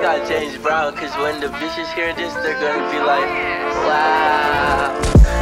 gotta change, bro, cause when the bitches hear this, they're gonna be like, wow.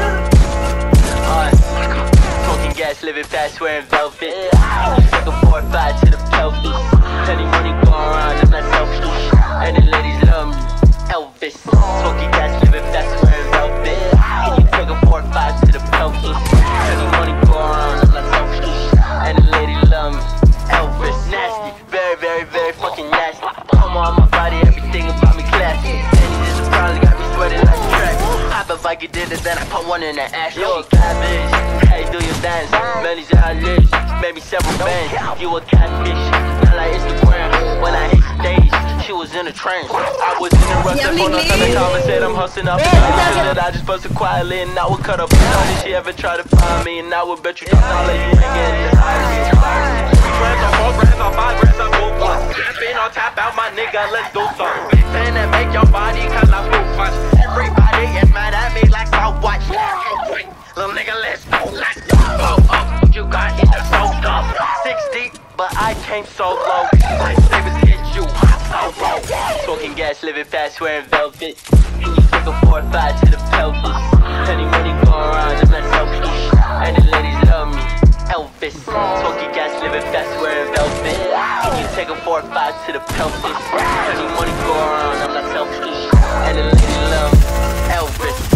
Smoking gas, living fast, wearing velvet. Took a 4 or 5 to the pelvis. Plenty money going around, I'm not selfish. And the ladies love me, Elvis. Smoking gas, living fast, wearing velvet. Can you take a 4 or 5 to the pelvis? Plenty money going around, I'm not selfish. And the ladies love me, Elvis. Nasty, very, very, very fucking nasty. Come on my body, everything about me classy. And this is probably got me sweating like track. Hop if I could did it, then I put one in the ass. You a cabbage, hey, do your dance. Melly's how I live, made me several bands. You a catfish, not like Instagram. When I hit stage, she was in a trance. I was interrupted for another conversation. I'm hustling up and I just busted quietly and I would cut up. If she ever try to find me, and I would bet you $1 you ain't getting this. 3 grams on 4 grams on 5 grams on 4 blunts. Spin on tap out my nigga, let's do something. Big fan that make your body cause I move punch. Everybody is mad at me like so what? Little nigga, let's go, let's go. Oh, you got it, that's so dumb. 6 deep, but I came so low. Lifesavers hit you, so low. Smoking gas, living fast, wearing velvet. Can you take a 4 or 5 to the pelvis? Plenty money going around, I'm not selfish. And the ladies love me, Elvis. Smoking gas, living fast, wearing velvet. Can you take a 4 or 5 to the pelvis? Plenty money going around, I'm not selfish. And the ladies love me, Elvis.